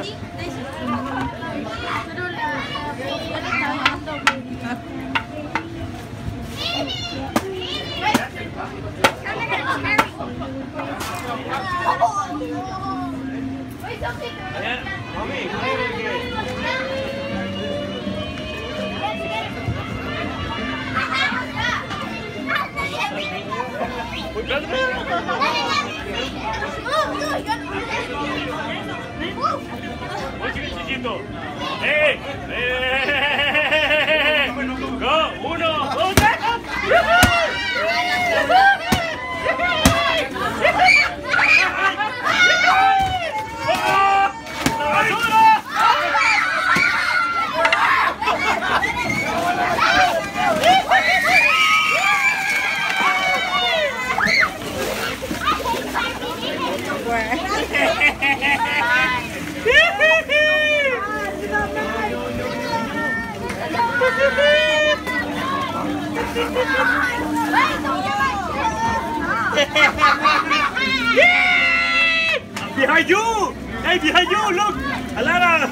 Behind you! Hey, behind you! Look! Alara!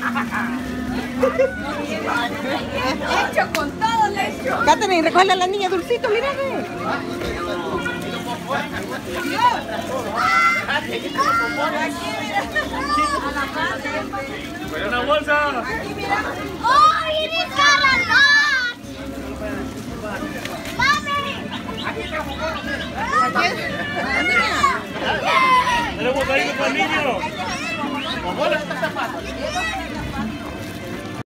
Hecho con todo, le hecho. Catherine, recoge a la niña Dulcito, mira. ¡Una bolsa! ¡Oh, viene Carla!